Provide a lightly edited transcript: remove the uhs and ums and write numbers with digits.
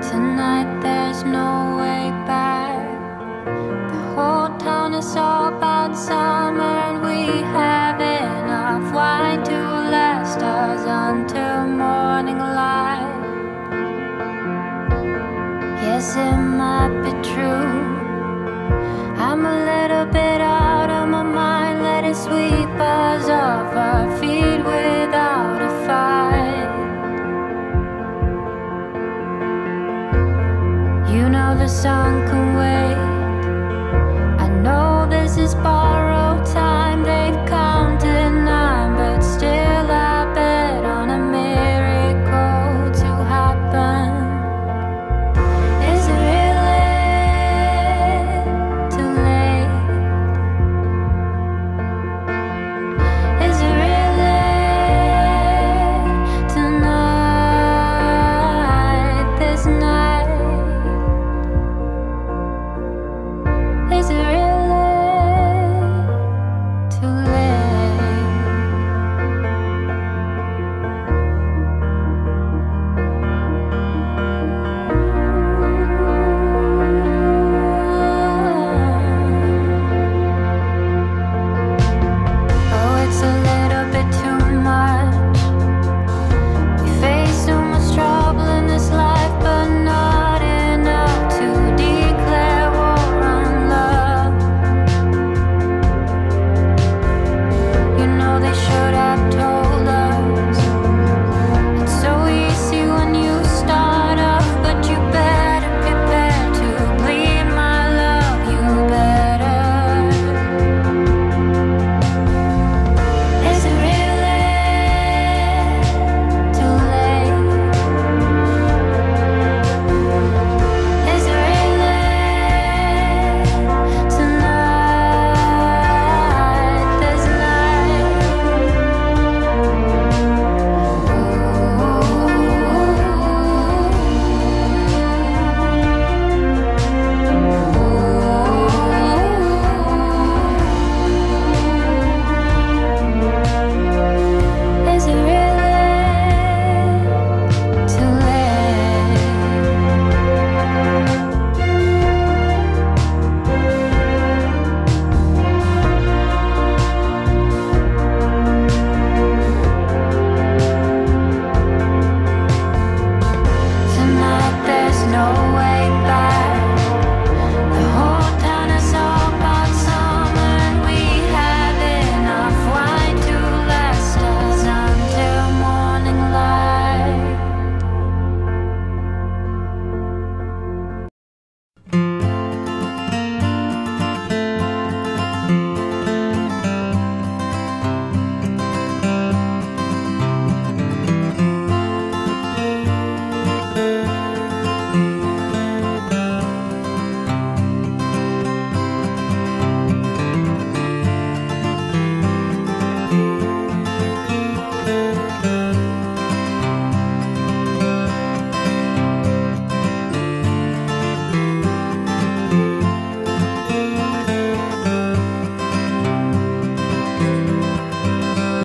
Tonight there's no way back. The whole town is all about summer, and we have enough wine to last us until morning light. Yes, it might be true, I'm a little bit out of my mind. Let it sweep us off our feet without a fight. You know the sun can wait. I know this is borrowed time. They've counted 9, but still I bet on a miracle to happen. Is it really too late? Is it really tonight, this night? Is it really too late? Oh, it's a little bit too much. We face so much trouble in this life, but not enough to declare war on love. You know they should have told us. It's so easy when you start off, but you better prepare to bleed, my love, you better. Is it really too late? Is it really tonight, this night? Is it really too late? Tonight there's no